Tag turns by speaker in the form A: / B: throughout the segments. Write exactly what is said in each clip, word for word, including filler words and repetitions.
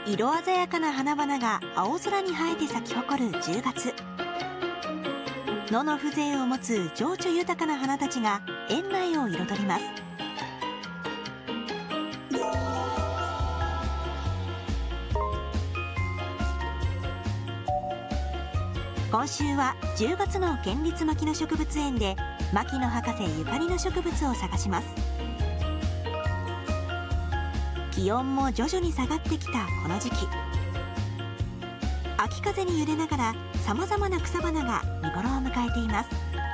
A: 色鮮やかな花々が青空に映えて咲き誇るじゅうがつ。野の風情を持つ情緒豊かな花たちが園内を彩ります。今週はじゅうがつの県立牧野植物園で牧野博士ゆかりの植物を探します。気温も徐々に下がってきたこの時期、秋風に揺れながらさまざまな草花が見頃を迎えています。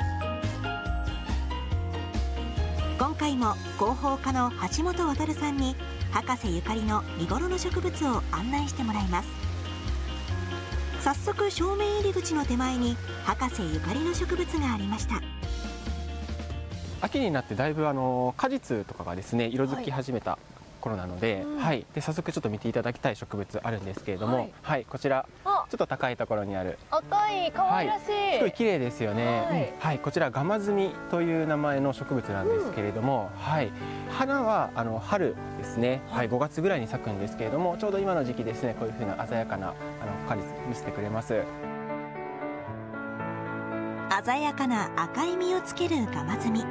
A: 今回も広報課の橋本渉さんに博士ゆかりの見頃の植物を案内してもらいます。早速正面入り口の手前に博士ゆかりの植物がありました。
B: 秋になってだいぶあの果実とかがですね色づき始めた頃なので、はいうんはい、で早速ちょっと見ていただきたい植物あるんですけれども、はい、はい、こちらちょっと高いところにある
C: 赤い可愛らしい、はい、
B: すごい綺麗ですよね、はいうんはい、こちらガマズミという名前の植物なんですけれども、うんはい、花はあの春ですね、はい、ごがつぐらいに咲くんですけれども、ちょうど今の時期ですね、こういう風な鮮やかなあの果実見せてくれます。
A: 鮮やかな赤い実をつけるガマズミ。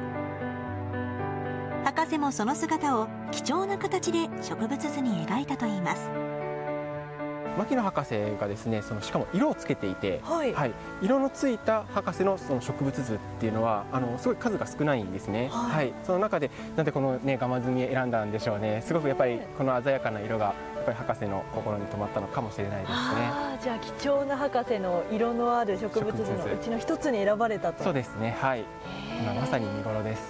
A: 博士もその姿を貴重な形で植物図に描いたといいます。
B: 牧野博士がですね、そのしかも色をつけていて、
C: はい
B: はい、色のついた博士のその植物図っていうのはあのすごい数が少ないんですね。はい、はい、その中でなんでこのねガマズミ選んだんでしょうね。すごくやっぱりこの鮮やかな色がやっぱり博士の心に留まったのかもしれないですね。
C: あじゃあ貴重な博士の色のある植物図のうちの一つに選ばれたと。
B: そうですね。はい。今まさに見頃です。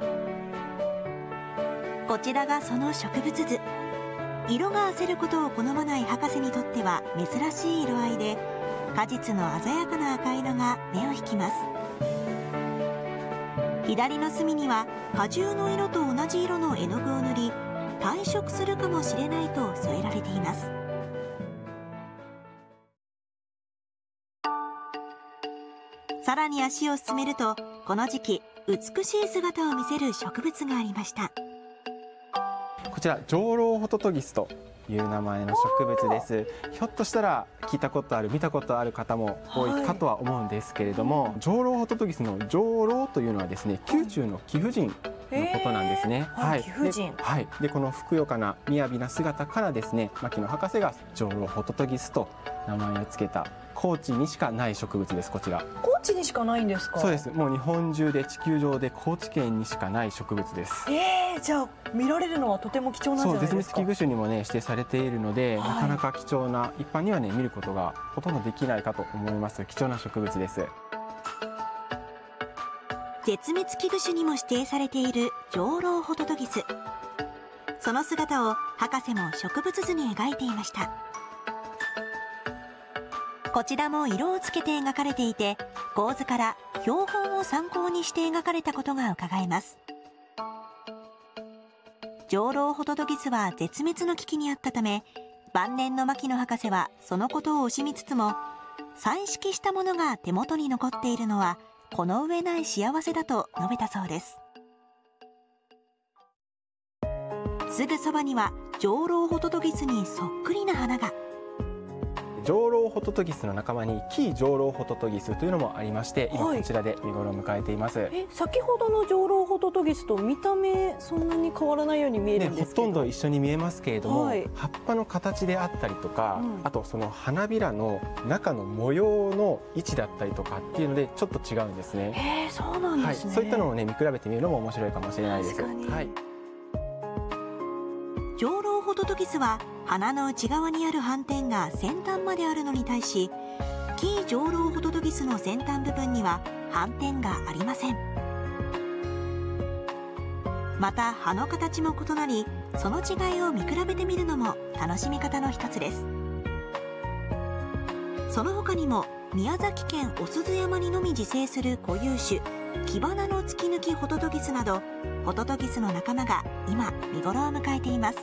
A: こちらがその植物図。色が褪せることを好まない博士にとっては珍しい色合いで、果実の鮮やかな赤色が目を引きます。左の隅には果汁の色と同じ色の絵の具を塗り、退色するかもしれないと添えられています。さらに足を進めると、この時期美しい姿を見せる植物がありました。
B: こちら上老ホトトギスという名前の植物です。ひょっとしたら聞いたことある見たことある方も多いかとは思うんですけれども、はい、上老ホトトギスの上老というのはですね、宮中の貴婦人のことなんですね。
C: はい、貴婦人。
B: はい。でこのふくよかな雅な姿からですね、牧野博士が上老ホトトギスと名前を付けた高知にしかない植物です。こちら。
C: 高知にしかないんですか。
B: そうです。もう日本中で地球上で高知県にしかない植物です。
C: えー、じゃあ見られるのはとても貴重なんじゃないですか。
B: そう、絶滅危惧種にもね指定されているので、はい、なかなか貴重な、一般にはね見ることがほとんどできないかと思います貴重な植物です。
A: 絶滅危惧種にも指定されている上老ホトトギス。その姿を博士も植物図に描いていました。こちらも色をつけて描かれていて、構図から標本を参考にして描かれたことが伺えます。上老ホトトギスは絶滅の危機にあったため、晩年の牧野博士はそのことを惜しみつつも、彩色したものが手元に残っているのはこの上ない幸せだと述べたそうです。すぐそばには上老ホトトギスにそっくりな花が。
B: 上老ホトトギスの仲間にキ上老ホトトギスというのもありまして、今こちらで見頃を迎えています。はい、
C: え先ほどの上老ホトトギスと見た目そんなに変わらないように見えるんですけど、
B: ね、ほとんど一緒に見えますけれども、はい、葉っぱの形であったりとか、うん、あとその花びらの中の模様の位置だったりとかっていうのでちょっと違うんですね。
C: へー、そうなんですね。
B: はい、そういったのをね見比べてみるのも面白いかもしれないです。はい、
A: 上老ホトトギスは花の内側にある斑点が先端まであるのに対し、キ上老ホトトギスの先端部分には斑点がありません。また葉の形も異なり、その違いを見比べてみるのも楽しみ方の一つです。その他にも宮崎県お鈴山にのみ自生する固有種キバナの突き抜きホトトギスなど、ホトトギスの仲間が今見頃を迎えています。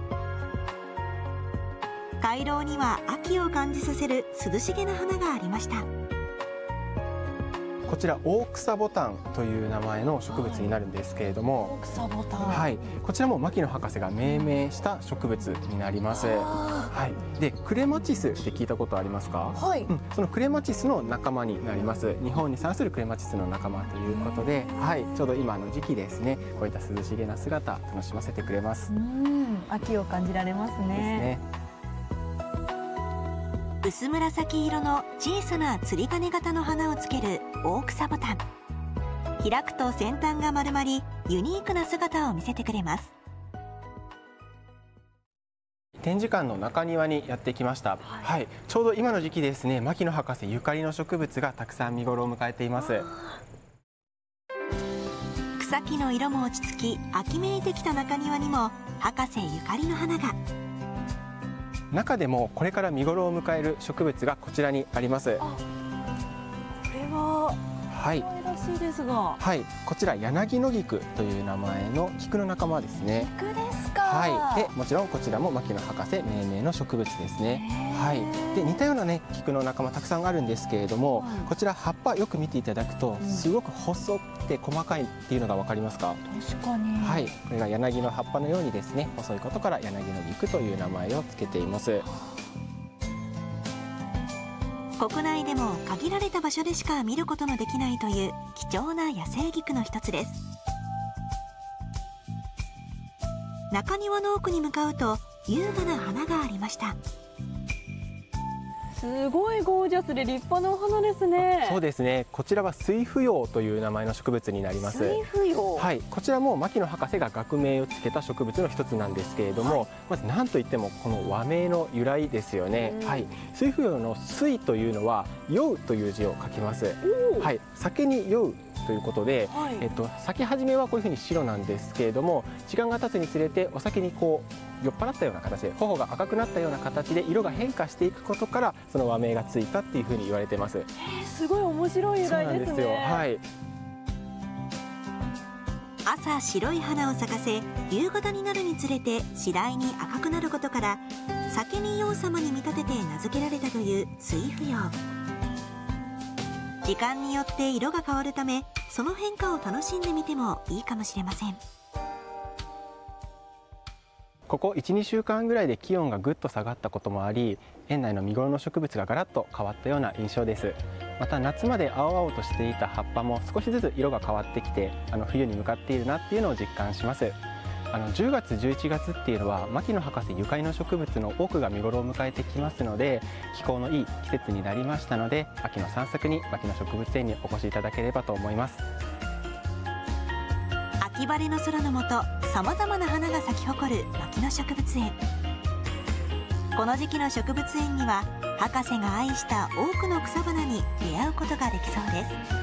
A: 回廊には秋を感じさせる涼しげな花がありました。
B: こちら大草ボタンという名前の植物になるんですけれども、
C: 大草ボタン、
B: はい、こちらも牧野博士が命名した植物になります。はい、でクレマチスって聞いたことありますか？
C: はい、
B: うん、そのクレマチスの仲間になります。日本に産するクレマチスの仲間ということで、はい、ちょうど今の時期ですね、こういった涼しげな姿楽しませてくれます。
C: うん、秋を感じられますね。
B: ですね。
A: 薄紫色の小さな釣り鐘型の花をつける大草ボタン。開くと先端が丸まり、ユニークな姿を見せてくれます。
B: 展示館の中庭にやってきました。はい、はい、ちょうど今の時期ですね、牧野博士ゆかりの植物がたくさん見頃を迎えています。
A: 草木の色も落ち着き、秋めいてきた中庭にも博士ゆかりの花が。
B: 中でもこれから見頃を迎える植物がこちらにあります。
C: あ、これは
B: はい、
C: 可愛らしいですが、
B: はい、こちら柳野菊という名前の菊の仲間ですね。
C: 菊ですか。
B: はい、でもちろんこちらも牧野博士命名の植物ですね。はい、で似たようなね菊の仲間たくさんあるんですけれども、はい、こちら葉っぱよく見ていただくと、うん、すごく細くて細かいっていうのが分かりますか？
C: 確かに。
B: はい、これが柳の葉っぱのようにですね、細いことから柳野菊という名前をつけています。
A: 国内でも限られた場所でしか見ることのできないという貴重な野生菊の一つです。中庭の奥に向かうと優雅な花がありました。
C: すごいゴージャスで立派なお花ですね。
B: そうですね、こちらは水芙蓉という名前の植物になります。
C: 水芙蓉、
B: はい、こちらも牧野博士が学名をつけた植物の一つなんですけれども、はい、まず何といってもこの和名の由来ですよね。はい、水芙蓉の水というのは酔うという字を書きます。はい、酒に酔うということで、はい、えっと、咲き始めはこういうふうに白なんですけれども、時間が経つにつれてお酒にこう酔っ払ったような形で頬が赤くなったような形で色が変化していくことから、その和名がついたっていうふうに言われてます。
C: えー、すごい面白い由来ですね。そうなんですよ。
B: はい、
A: 朝白い花を咲かせ、夕方になるにつれて次第に赤くなることから、酒に酔う様に見立てて名付けられたという水芙蓉。時間によって色が変わるため、その変化を楽しんでみてもいいかもしれません。
B: ここ いち、にしゅうかんぐらいで気温がぐっと下がったこともあり、園内の見頃の植物がガラッと変わったような印象です。また夏まで青々としていた葉っぱも少しずつ色が変わってきて、あの冬に向かっているなっていうのを実感します。あのじゅうがつじゅういちがつっていうのは牧野博士ゆかりの植物の多くが見頃を迎えてきますので、気候のいい季節になりましたので、秋の散策に牧野植物園にお越しいただければと思います。
A: 秋晴れの空の下、さまざまな花が咲き誇る牧野植物園。この時期の植物園には博士が愛した多くの草花に出会うことができそうです。